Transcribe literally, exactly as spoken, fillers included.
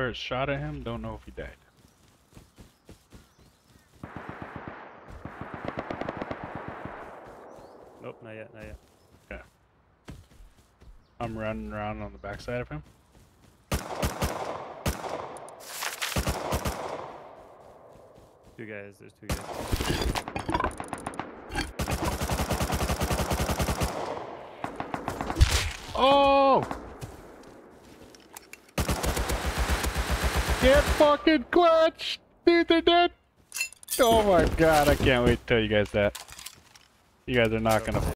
First shot at him, don't know if he died. Nope, not yet, not yet. Okay. I'm running around on the backside of him. Two guys, there's two guys. Oh! Get fucking clutch! Dude, they're dead! Oh my god, I can't wait to tell you guys that. You guys are not gonna